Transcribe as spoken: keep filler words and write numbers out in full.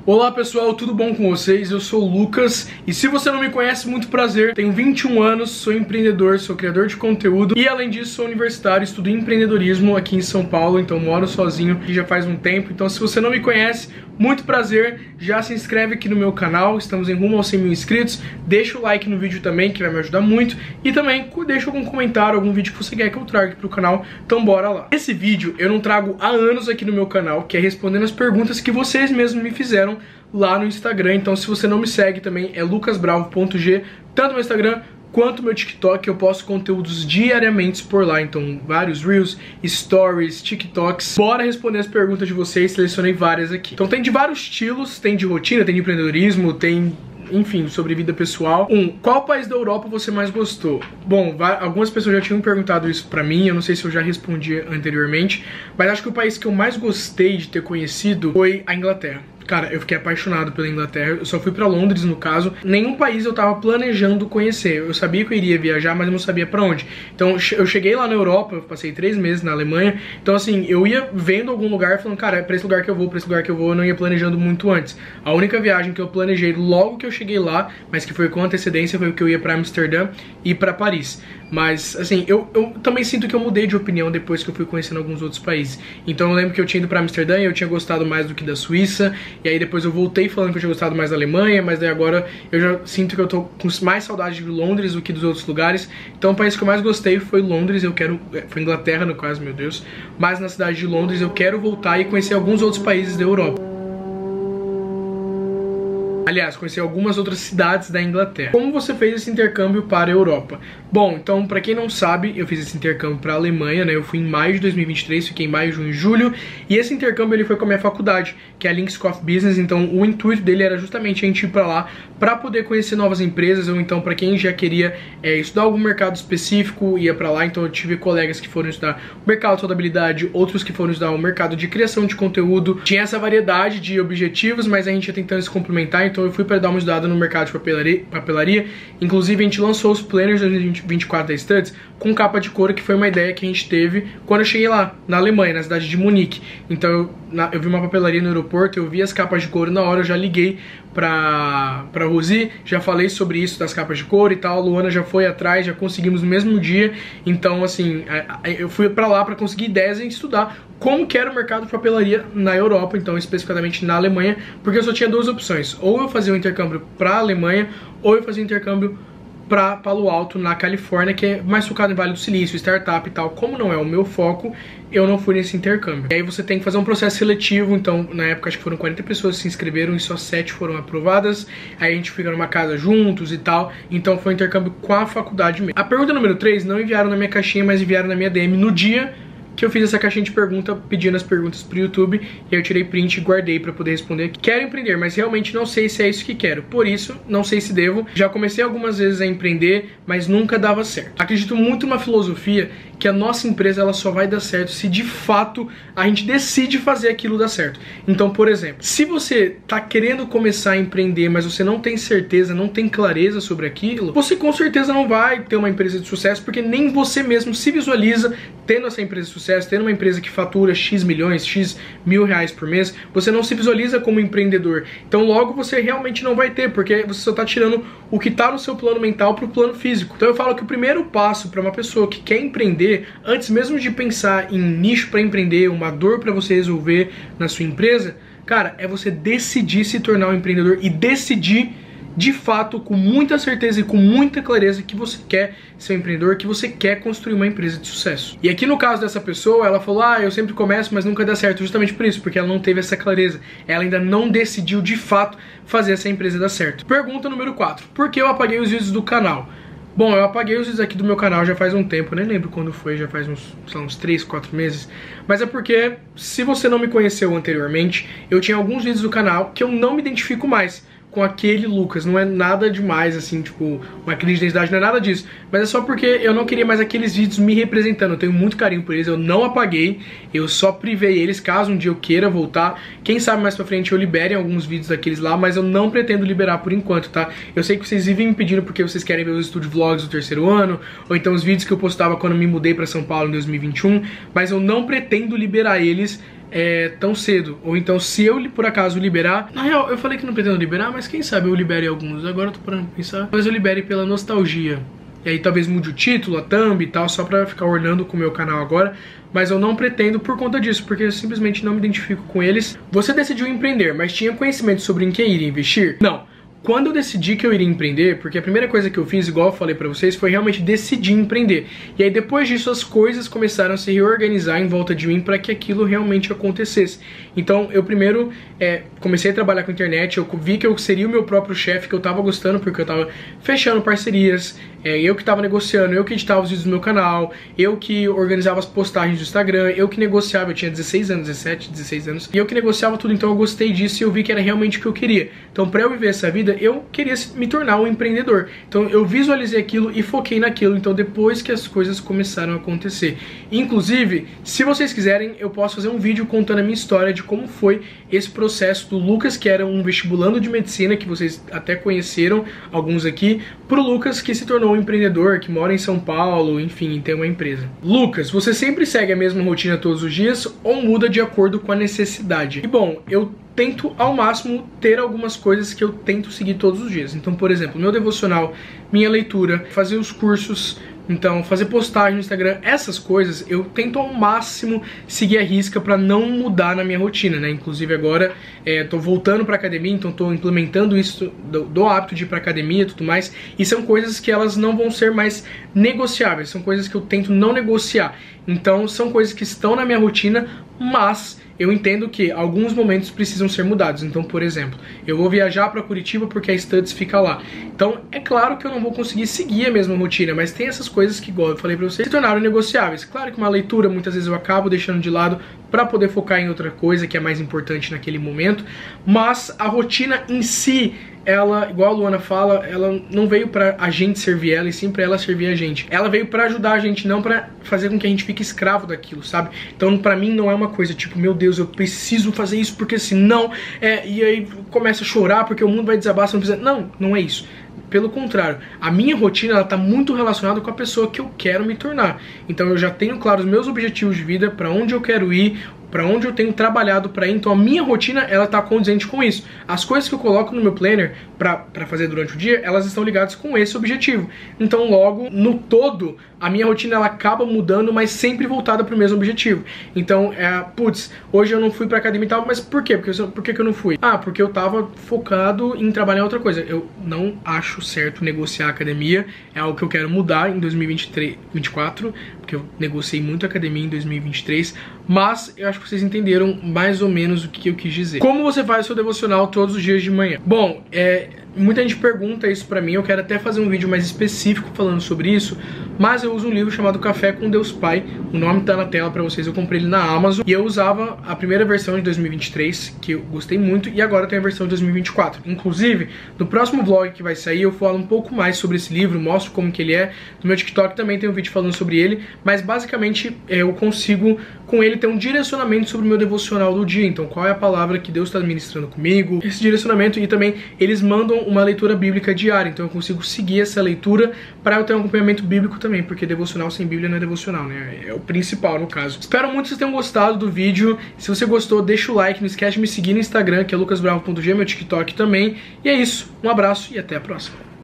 Olá pessoal, tudo bom com vocês? Eu sou o Lucas e se você não me conhece, muito prazer. Tenho vinte e um anos, sou empreendedor, sou criador de conteúdo e além disso sou universitário, estudo empreendedorismo aqui em São Paulo, então moro sozinho e já faz um tempo. Então se você não me conhece, muito prazer, já se inscreve aqui no meu canal, estamos em rumo aos cem mil inscritos, deixa o like no vídeo também que vai me ajudar muito e também deixa algum comentário, algum vídeo que você quer que eu traga aqui pro canal, então bora lá. Esse vídeo eu não trago há anos aqui no meu canal, que é respondendo as perguntas que vocês mesmos me fizeram lá no Instagram. Então se você não me segue também é lucas bravo ponto g, tanto no Instagram quanto no meu TikTok. Eu posto conteúdos diariamente por lá, então vários Reels, Stories, TikToks. Bora responder as perguntas de vocês, selecionei várias aqui. Então tem de vários estilos, tem de rotina, tem de empreendedorismo, tem... enfim, sobre vida pessoal. Um, qual país da Europa você mais gostou? Bom, algumas pessoas já tinham perguntado isso pra mim, eu não sei se eu já respondi anteriormente, mas acho que o país que eu mais gostei de ter conhecido foi a Inglaterra. Cara, eu fiquei apaixonado pela Inglaterra, eu só fui pra Londres no caso. Nenhum país eu tava planejando conhecer, eu sabia que eu iria viajar, mas eu não sabia pra onde. Então eu cheguei lá na Europa, eu passei três meses na Alemanha, então assim, eu ia vendo algum lugar falando, cara, é pra esse lugar que eu vou, pra esse lugar que eu vou, eu não ia planejando muito antes. A única viagem que eu planejei logo que eu cheguei lá, mas que foi com antecedência, foi que eu ia pra Amsterdã e pra Paris. Mas, assim, eu, eu também sinto que eu mudei de opinião depois que eu fui conhecendo alguns outros países. Então eu lembro que eu tinha ido pra Amsterdã e eu tinha gostado mais do que da Suíça. E aí depois eu voltei falando que eu tinha gostado mais da Alemanha, mas daí agora eu já sinto que eu tô com mais saudade de Londres do que dos outros lugares. Então o país que eu mais gostei foi Londres, eu quero... foi Inglaterra no caso, meu Deus. Mas na cidade de Londres eu quero voltar e conhecer alguns outros países da Europa. Aliás, conheci algumas outras cidades da Inglaterra. Como você fez esse intercâmbio para a Europa? Bom, então, pra quem não sabe, eu fiz esse intercâmbio para a Alemanha, né? Eu fui em maio de dois mil e vinte e três, fiquei em maio, junho e julho. E esse intercâmbio ele foi com a minha faculdade, que é a Link School of Business. Então, o intuito dele era justamente a gente ir pra lá para poder conhecer novas empresas. Ou então, pra quem já queria é, estudar algum mercado específico, ia pra lá. Então, eu tive colegas que foram estudar o mercado de soldabilidade, outros que foram estudar o mercado de criação de conteúdo. Tinha essa variedade de objetivos, mas a gente ia tentando se complementar. Então, eu fui para dar uma estudada no mercado de papelaria, papelaria. Inclusive, a gente lançou os planners dois mil e vinte e quatro da Studs com capa de couro, que foi uma ideia que a gente teve quando eu cheguei lá, na Alemanha, na cidade de Munique. Então, eu, na, eu vi uma papelaria no aeroporto, eu vi as capas de couro na hora, eu já liguei pra, pra Rosi, já falei sobre isso das capas de couro e tal, a Luana já foi atrás, já conseguimos no mesmo dia. Então, assim, eu fui pra lá pra conseguir ideias e estudar como que era o mercado de papelaria na Europa, então especificamente na Alemanha, porque eu só tinha duas opções: ou eu fazia um intercâmbio para a Alemanha, ou eu fazia um intercâmbio para Palo Alto, na Califórnia, que é mais focado em Vale do Silício, startup e tal. Como não é o meu foco, eu não fui nesse intercâmbio. E aí você tem que fazer um processo seletivo, então na época acho que foram quarenta pessoas que se inscreveram e só sete foram aprovadas. Aí a gente fica numa casa juntos e tal, então foi um intercâmbio com a faculdade mesmo. A pergunta número três não enviaram na minha caixinha, mas enviaram na minha D M no dia que eu fiz essa caixinha de pergunta, pedindo as perguntas pro YouTube, e aí eu tirei print e guardei pra poder responder aqui. Quero empreender, mas realmente não sei se é isso que quero, por isso não sei se devo. Já comecei algumas vezes a empreender, mas nunca dava certo. Acredito muito numa filosofia que a nossa empresa ela só vai dar certo se de fato a gente decide fazer aquilo dar certo. Então, por exemplo, se você tá querendo começar a empreender, mas você não tem certeza, não tem clareza sobre aquilo, você com certeza não vai ter uma empresa de sucesso, porque nem você mesmo se visualiza tendo essa empresa de sucesso, tendo uma empresa que fatura X milhões, X mil reais por mês. Você não se visualiza como empreendedor. Então logo você realmente não vai ter, porque você só tá tirando o que tá no seu plano mental pro plano físico. Então eu falo que o primeiro passo para uma pessoa que quer empreender, antes mesmo de pensar em nicho para empreender, uma dor para você resolver na sua empresa, cara, é você decidir se tornar um empreendedor e decidir de fato, com muita certeza e com muita clareza, que você quer ser um empreendedor, que você quer construir uma empresa de sucesso. E aqui no caso dessa pessoa, ela falou, ah, eu sempre começo, mas nunca dá certo, justamente por isso, porque ela não teve essa clareza. Ela ainda não decidiu de fato fazer essa empresa dar certo. Pergunta número quatro, por que eu apaguei os vídeos do canal? Bom, eu apaguei os vídeos aqui do meu canal já faz um tempo, nem lembro quando foi, já faz uns, sei lá, uns três, quatro meses. Mas é porque, se você não me conheceu anteriormente, eu tinha alguns vídeos do canal que eu não me identifico mais com aquele Lucas. Não é nada demais, assim, tipo, uma crise de identidade, não é nada disso. Mas é só porque eu não queria mais aqueles vídeos me representando. Eu tenho muito carinho por eles, eu não apaguei, eu só privei eles, caso um dia eu queira voltar. Quem sabe mais pra frente eu libere alguns vídeos daqueles lá, mas eu não pretendo liberar por enquanto, tá? Eu sei que vocês vivem me pedindo porque vocês querem ver os estúdio vlogs do terceiro ano, ou então os vídeos que eu postava quando me mudei pra São Paulo em dois mil e vinte e um, mas eu não pretendo liberar eles é, tão cedo. Ou então, se eu por acaso liberar... Na real, eu falei que não pretendo liberar, mas quem sabe eu libere alguns. Agora eu tô parando pra pensar. Mas eu libere pela nostalgia. E aí talvez mude o título, a thumb e tal, só pra ficar ornando com o meu canal agora. Mas eu não pretendo por conta disso, porque eu simplesmente não me identifico com eles. Você decidiu empreender, mas tinha conhecimento sobre em que iria investir? Não. Quando eu decidi que eu iria empreender, porque a primeira coisa que eu fiz, igual eu falei pra vocês, foi realmente decidir empreender. E aí depois disso as coisas começaram a se reorganizar em volta de mim para que aquilo realmente acontecesse. Então eu primeiro é, comecei a trabalhar com a internet, eu vi que eu seria o meu próprio chefe, que eu tava gostando, porque eu tava fechando parcerias, é, eu que tava negociando, eu que editava os vídeos do meu canal, eu que organizava as postagens do Instagram, eu que negociava, eu tinha dezesseis anos, dezessete, dezesseis anos, e eu que negociava tudo, então eu gostei disso e eu vi que era realmente o que eu queria. Então pra eu viver essa vida, eu queria me tornar um empreendedor. Então eu visualizei aquilo e foquei naquilo. Então depois que as coisas começaram a acontecer. Inclusive, se vocês quiserem, eu posso fazer um vídeo contando a minha história de como foi esse processo do Lucas, que era um vestibulando de medicina, que vocês até conheceram, alguns aqui, pro Lucas, que se tornou um empreendedor, que mora em São Paulo, enfim, tem uma empresa. Lucas, você sempre segue a mesma rotina todos os dias ou muda de acordo com a necessidade? E bom, eu tento ao máximo ter algumas coisas que eu tento seguir todos os dias. Então, por exemplo, meu devocional, minha leitura, fazer os cursos, então fazer postagem no Instagram, essas coisas eu tento ao máximo seguir a risca para não mudar na minha rotina, né? Inclusive agora é, tô voltando pra academia, então tô implementando isso do, do hábito de ir pra academia e tudo mais, e são coisas que elas não vão ser mais negociáveis, são coisas que eu tento não negociar. Então são coisas que estão na minha rotina, mas eu entendo que alguns momentos precisam ser mudados. Então, por exemplo, eu vou viajar para Curitiba porque a Studs fica lá. Então, é claro que eu não vou conseguir seguir a mesma rotina, mas tem essas coisas que, igual eu falei para vocês, se tornaram negociáveis. Claro que uma leitura, muitas vezes eu acabo deixando de lado para poder focar em outra coisa que é mais importante naquele momento, mas a rotina em si, ela, igual a Luana fala, ela não veio pra a gente servir ela, e sim pra ela servir a gente. Ela veio pra ajudar a gente, não pra fazer com que a gente fique escravo daquilo, sabe? Então pra mim não é uma coisa tipo, meu Deus, eu preciso fazer isso porque senão, é, e aí começa a chorar porque o mundo vai desabar, você não precisa. Não, não é isso. Pelo contrário, a minha rotina ela tá muito relacionada com a pessoa que eu quero me tornar. Então eu já tenho claro os meus objetivos de vida, pra onde eu quero ir, para onde eu tenho trabalhado para ir, então a minha rotina ela tá condizente com isso. As coisas que eu coloco no meu planner para fazer durante o dia, elas estão ligadas com esse objetivo. Então logo, no todo, a minha rotina ela acaba mudando, mas sempre voltada para o mesmo objetivo. Então, é, putz, hoje eu não fui pra academia e tal, mas por quê? Porque, por que que eu não fui? Ah, porque eu tava focado em trabalhar em outra coisa. Eu não acho certo negociar a academia, é algo que eu quero mudar em dois mil e vinte e três, vinte e quatro, porque eu negociei muito a academia em dois mil e vinte e três, mas eu acho que vocês entenderam mais ou menos o que eu quis dizer. Como você faz o seu devocional todos os dias de manhã? Bom, é... muita gente pergunta isso pra mim, eu quero até fazer um vídeo mais específico falando sobre isso, mas eu uso um livro chamado Café com Deus Pai, o nome tá na tela pra vocês, eu comprei ele na Amazon, e eu usava a primeira versão de dois mil e vinte e três, que eu gostei muito, e agora tem a versão de dois mil e vinte e quatro. Inclusive, no próximo vlog que vai sair, eu falo um pouco mais sobre esse livro, mostro como que ele é, no meu TikTok também tem um vídeo falando sobre ele, mas basicamente eu consigo com ele ter um direcionamento sobre o meu devocional do dia, então qual é a palavra que Deus está ministrando comigo, esse direcionamento, e também eles mandam uma leitura bíblica diária, então eu consigo seguir essa leitura para eu ter um acompanhamento bíblico também, porque devocional sem Bíblia não é devocional, né? É o principal no caso. Espero muito que vocês tenham gostado do vídeo. Se você gostou, deixa o like, não esquece de me seguir no Instagram, que é lucas bravo ponto g, meu TikTok também. E é isso, um abraço e até a próxima.